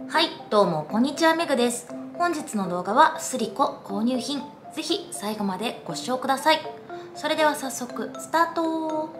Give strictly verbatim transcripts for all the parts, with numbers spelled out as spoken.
はい、どうもこんにちは、めぐです。本日の動画はスリコ購入品、ぜひ最後までご視聴ください。それでは早速スタート。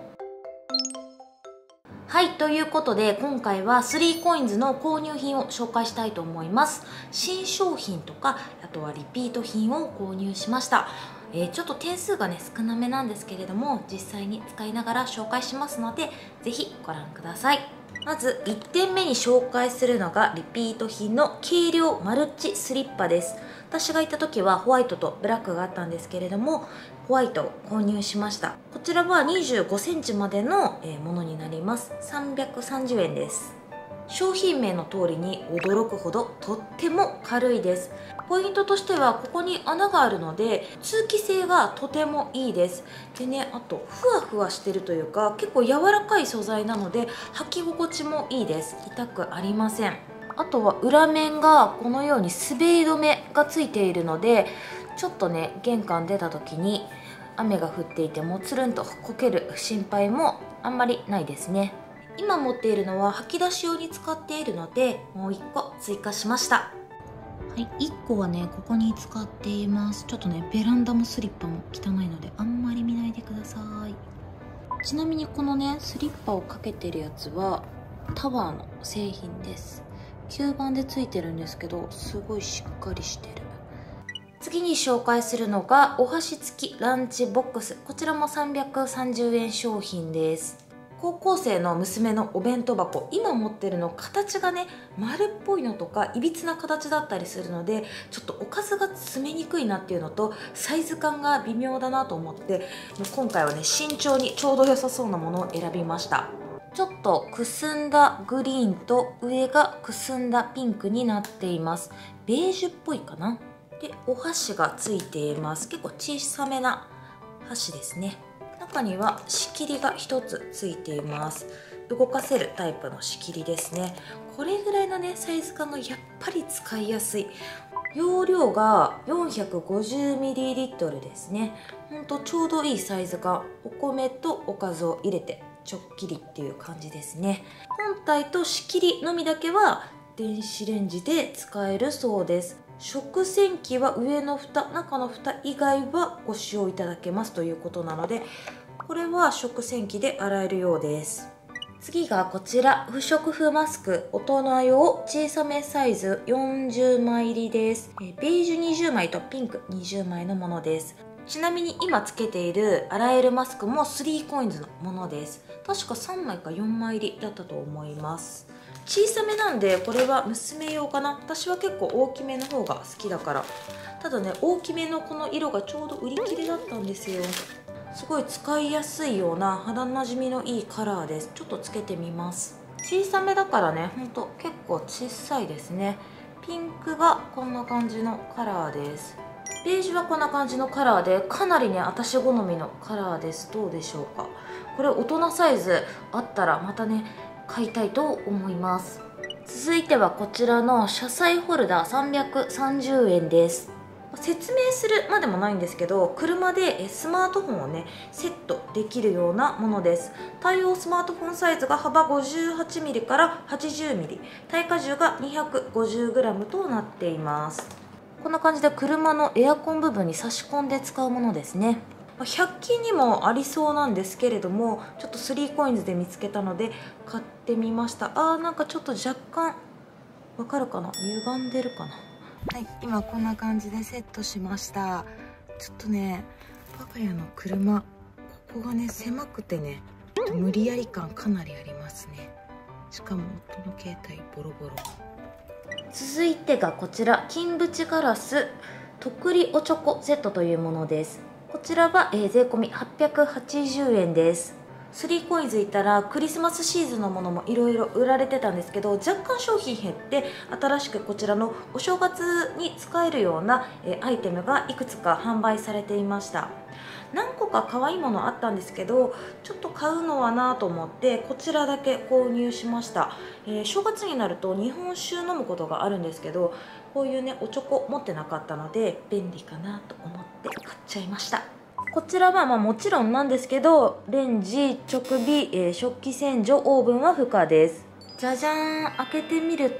はい、ということで今回はスリーコインズの購入品を紹介したいと思います。新商品とかあとはリピート品を購入しました。えー、ちょっと点数がね少なめなんですけれども、実際に使いながら紹介しますのでぜひご覧ください。まずいってんめに紹介するのがリピート品の軽量マルチスリッパです。私が行った時はホワイトとブラックがあったんですけれども、ホワイトを購入しました。こちらはにじゅうごセンチまでのものになります。さんびゃくさんじゅうえんです。商品名の通りに驚くほどとっても軽いです。ポイントとしてはここに穴があるので通気性がとてもいいです。でね、あとふわふわしてるというか結構柔らかい素材なので履き心地もいいです。痛くありません。あとは裏面がこのように滑り止めがついているので、ちょっとね玄関出た時に雨が降っていてもつるんとこける心配もあんまりないですね。今持っているのは吐き出し用に使っているのでもういっこ追加しました。はい、いっこはねここに使っています。ちょっとねベランダもスリッパも汚いのであんまり見ないでください。ちなみにこのねスリッパをかけてるやつはタワーの製品です。吸盤でついてるんですけどすごいしっかりしてる。次に紹介するのがお箸付きランチボックス。こちらもさんびゃくさんじゅうえん商品です。高校生の娘のお弁当箱、今持ってるの形がね丸っぽいのとかいびつな形だったりするのでちょっとおかずが詰めにくいなっていうのとサイズ感が微妙だなと思って、もう今回はね慎重にちょうど良さそうなものを選びました。ちょっとくすんだグリーンと上がくすんだピンクになっています。ベージュっぽいかな。でお箸がついています。結構小さめな箸ですね。中には仕切りがひとつついています。動かせるタイプの仕切りですね。これぐらいのねサイズ感がやっぱり使いやすい。容量が よんひゃくごじゅうミリリットル ですね。ほんとちょうどいいサイズ感。お米とおかずを入れてちょっきりっていう感じですね。本体と仕切りのみだけは電子レンジで使えるそうです。食洗機は上の蓋、中の蓋以外はご使用いただけますということなので、これは食洗機で洗えるようです。次がこちら、不織布マスク大人用小さめサイズよんじゅうまい入りです。ベージュにじゅうまいとピンクにじゅうまいのものです。ちなみに今つけている洗えるマスクもスリーコインズのものです。確かさんまいかよんまい入りだったと思います。小さめなんでこれは娘用かな。私は結構大きめの方が好きだから。ただね大きめのこの色がちょうど売り切れだったんですよ。すごい使いやすいような肌なじみのいいカラーです。ちょっとつけてみます。小さめだからねほんと結構小さいですね。ピンクがこんな感じのカラーです。ベージュはこんな感じのカラーでかなりね私好みのカラーです。どうでしょうか。これ大人サイズあったらまたね買いたいと思います。続いてはこちらの車載ホルダーさんびゃくさんじゅうえんです。説明するまでもないんですけど、車でスマートフォンをねセットできるようなものです。対応スマートフォンサイズが幅 ごじゅうはちミリ から はちじゅうミリ、耐荷重が にひゃくごじゅうグラム となっています。こんな感じで車のエアコン部分に差し込んで使うものですね。ひゃく均にもありそうなんですけれども、ちょっとスリーコインズで見つけたので買ってみました。あーなんかちょっと若干わかるかな、歪んでるかな。はい、今こんな感じでセットしました。ちょっとね我が家の車ここがね狭くてね無理やり感かなりありますね。しかも夫の携帯ボロボロ。続いてがこちら金縁ガラスとくりおちょこセットというものです。こちらは、えー、税込みはっぴゃくはちじゅうえんです。スリーコインズ行ったらクリスマスシーズンのものもいろいろ売られてたんですけど、若干商品減って新しくこちらのお正月に使えるような、えー、アイテムがいくつか販売されていました。何個か可愛いものあったんですけどちょっと買うのはなと思ってこちらだけ購入しました。えー、正月になると日本酒飲むことがあるんですけど、こういうねおちょこ持ってなかったので便利かなと思って買っちゃいました。こちらはまあもちろんなんですけどレンジ、直火、えー、食器洗浄、オーブンは不可です。じゃじゃーん、開けてみると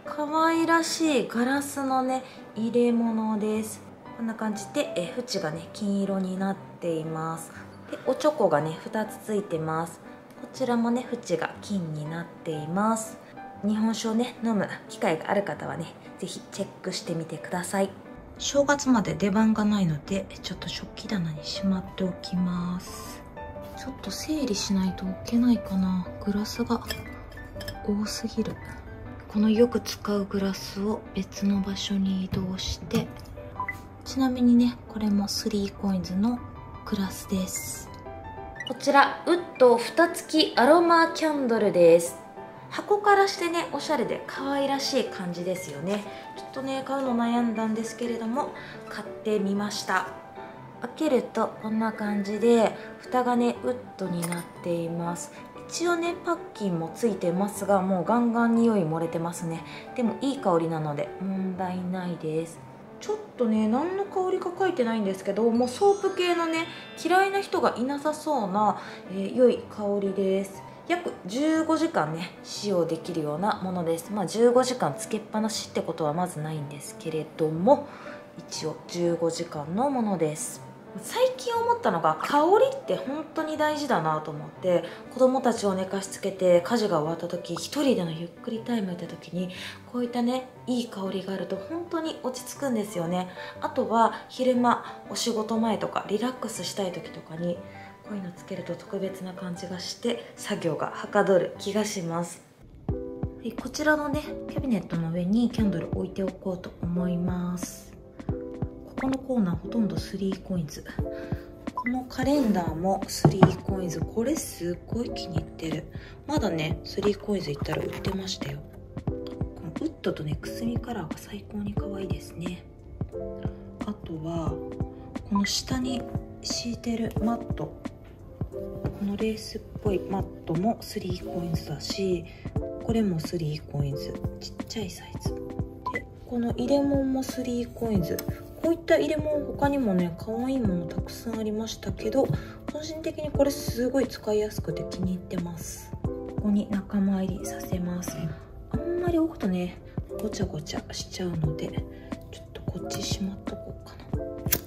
可愛らしいガラスのね入れ物です。こんな感じでえ縁がね金色になっています。でおチョコがねふたつついてます。こちらもね縁が金になっています。日本酒をね飲む機会がある方はね是非チェックしてみてください。正月まで出番がないのでちょっと食器棚にしまっておきます。ちょっと整理しないと置けないかな。グラスが多すぎる。このよく使うグラスを別の場所に移動して、ちなみにねこれもスリーコインズのグラスです。こちらウッド蓋付きアロマキャンドルです。箱からしてねおしゃれで可愛らしい感じですよね。ちょっとね買うの悩んだんですけれども買ってみました。開けるとこんな感じで蓋がねウッドになっています。一応ねパッキンもついてますが、もうガンガン匂い漏れてますね。でもいい香りなので問題ないです。ちょっとね何の香りか書いてないんですけど、もうソープ系のね嫌いな人がいなさそうな、えー、良い香りです。約じゅうごじかんね使用できるようなものです。まあじゅうごじかんつけっぱなしってことはまずないんですけれども、一応じゅうごじかんのものです。最近思ったのが香りって本当に大事だなと思って、子供たちを寝かしつけて家事が終わった時、一人でのゆっくりタイム行った時にこういったねいい香りがあると本当に落ち着くんですよね。あとは昼間お仕事前とかリラックスしたい時とかにこういうのつけると特別な感じがして作業がはかどる気がします。こちらのねキャビネットの上にキャンドル置いておこうと思います。ここのコーナーほとんどスリーコインズ。このカレンダーもスリーコインズ。これすっごい気に入ってる。まだねスリーコインズ行ったら売ってましたよ。このウッドとねくすみカラーが最高に可愛いですね。あとはこの下に敷いてるマット、このレースっぽいマットもスリーコインズだし、これもスリーコインズ、ちっちゃいサイズで、この入れ物もスリーコインズ。こういった入れ物他にもね可愛いものたくさんありましたけど、個人的にこれすごい使いやすくて気に入ってます。ここに仲間入りさせます。あんまり置くとねごちゃごちゃしちゃうので、ちょっとこっちしまっとこうかな。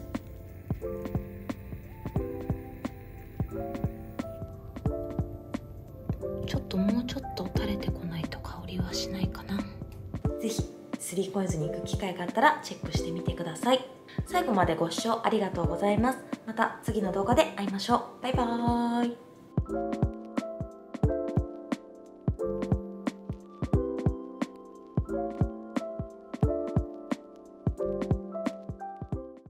ちょっともうちょっと垂れてこないと香りはしないかな。ぜひスリーコインズに行く機会があったらチェックしてみてください。最後までご視聴ありがとうございます。また次の動画で会いましょう。バイバーイ。